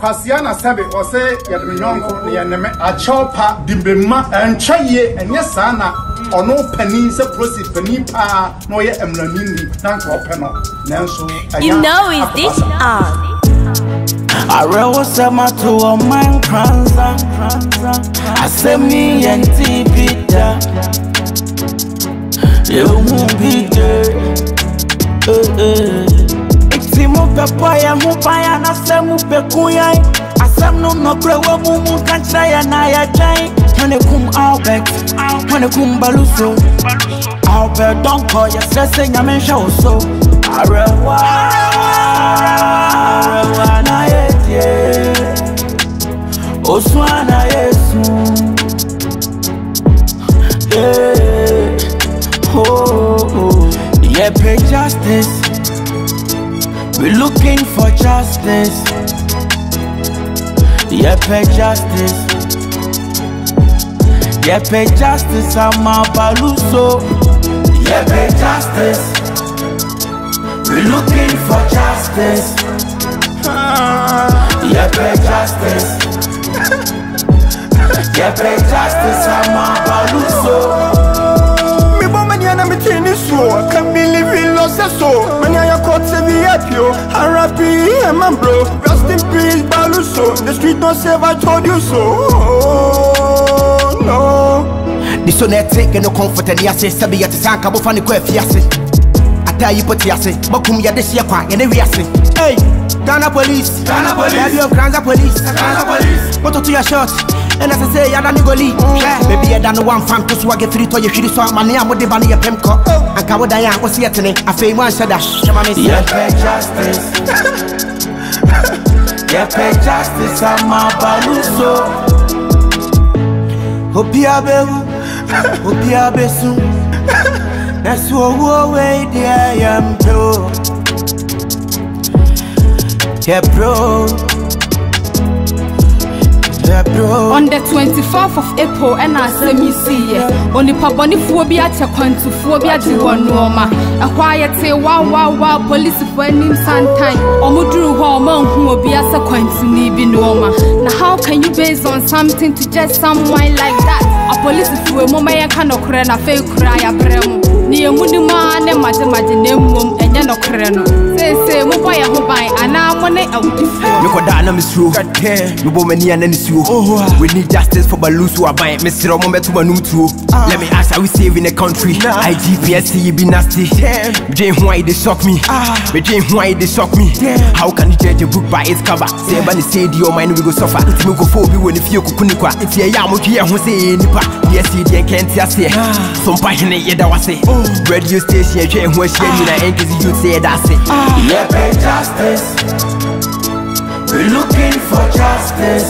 Kwasiana sabe o say yadmenyonko ne yeneme achopa dimbema enchaye enye sana ono pani se proceed pani pa no ye emlanini nanko peno nanso you know is this I was a matter of my kranza. I said me and TV da. You won't be there. It's mo pepaya mo paya na se mo pekuya. Asam no prewa mo kan try na ya jai. When kum Albert, when kum baluso. Albert don't call your stressing I men show so. Arewa na Oswana Yesu, yeah, pay justice. We're looking for justice. Yeah, pay justice. Yeah, pay justice. I'm a baluso. Yeah, pay justice. We're looking for justice. Yeah, pay justice. Yeah, pay justice, I'm a baluso. Me bomani ana me tini so, can't believe in loss so. Many are caught severe pure, happy and bro. Rest in peace, baluso. The street don't save, I told you so. No. This one take no comfort and yase, Sabi at the Sanka Bofani Quafiasi. I tell you, put yase, Bokum Yadesia Quang, and every yase. Hey, Ghana police, Ghana police, Ghana police, Ghana police. What to your shot? And as I say, I don't go leave. Maybe I don't one fan to swag a free to your shitty song, money. I'm with the bunny of Pemco. And Kawadaya was here today. I feel one shut up. Yeah, pay justice. Yeah, pay justice. I'm a baluso. Hopiabe, Hopiabe soon. That's what way I am too. Yeah, bro. On the 24th of April, and I say me see it. Only Paboniphobia to Quantophobia to one norma. A quiet say, wow, police for any sometime. Or Mudru Hormone who will be as a quantity be norma. Now, how can you base on something to just someone like that? A police for a moment cannot cry a fake cry a brem. Near Mudima and Majamadinum and Yanokrano. Say, Mobile who buy and I'm on it out. Look what dynamics through. You woman and any sue. We need justice for Balus who are buying Mr. Romomet to Manu too. Let me ask how we save in the country. IGPSC be nasty. Jane why they shock me. Jane why they shock me. How can you judge a book by its cover? Say when they say your mind will go suffer. It's me go for you when if you could it's a yamu here who say nipa. Yes, you can't say. Some passionate yet I was say. Radio station Jane who is sharing and you say that's it. Yeah, pay justice. We're looking for justice.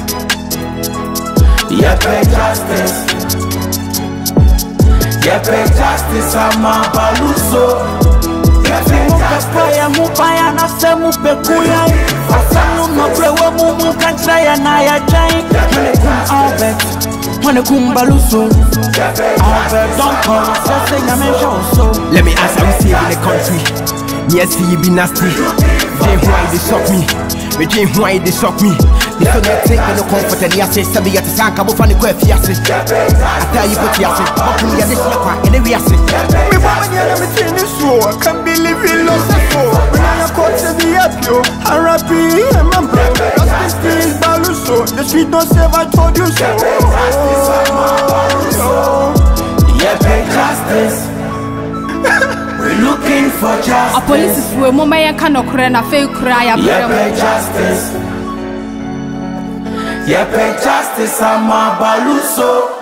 Yeah, pay justice. Yeah, pay justice. I'm a baluso. Yeah, pay justice. I'm a pekuya. I'm a prewa mu kan try na ya jai. When I come baluso. Albert don't call say na men so. Let me ask how we save in the country. Yes, you be nasty. Jane why they shock me. Jane why they shock me. This one take no comfort and yase Sabi at the Sanka Bofani Quafiasi. I tell you put yase, Bokum Yadesia and every yase. Me bomani ana me tini so, can't believe in loss so. When I caught severe pure, happy and bro. Rest in peace, baluso. The street don't save, I told you so. Yeah, pay justice. We're looking for justice. A police for a moment cannot cry a fake cry a yeah, pay justice. Yeah, pay justice. I'm a baluso.